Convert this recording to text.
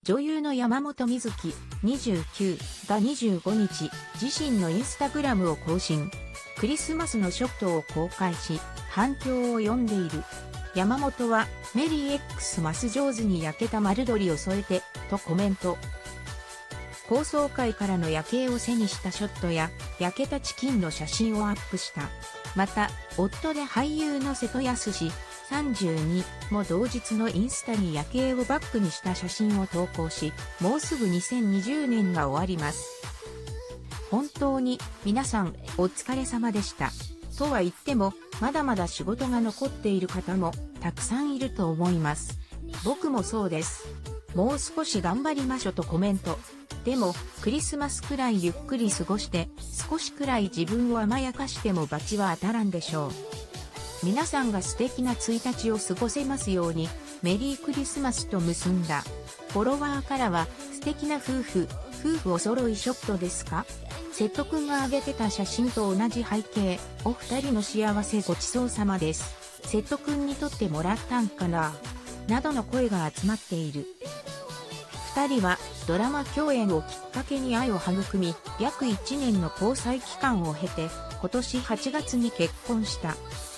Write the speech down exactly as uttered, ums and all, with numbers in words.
女優の山本美月にじゅうきゅうがにじゅうごにち、自身のインスタグラムを更新。クリスマスのショットを公開し、反響を呼んでいる。山本は、メリー X マス上手に焼けた丸鶏を添えて、とコメント。高層階からの夜景を背にしたショットや、焼けたチキンの写真をアップした。また、夫で俳優の瀬戸康史、さんじゅうにも同日のインスタに夜景をバックにした写真を投稿し、もうすぐにせんにじゅうねんが終わります。本当に皆さんお疲れ様でした。とは言っても、まだまだ仕事が残っている方もたくさんいると思います。僕もそうです。もう少し頑張りましょとコメント。でも、クリスマスくらいゆっくり過ごして、少しくらい自分を甘やかしても罰は当たらんでしょう。皆さんが素敵なついたちを過ごせますように、メリークリスマスと結んだ。フォロワーからは、素敵な夫婦、夫婦お揃いショットですか？瀬戸くんが上げてた写真と同じ背景、お二人の幸せごちそうさまです。瀬戸くんに撮ってもらったんかな？などの声が集まっている。二人はドラマ共演をきっかけに愛を育み、約いちねんの交際期間を経て、今年はちがつに結婚した。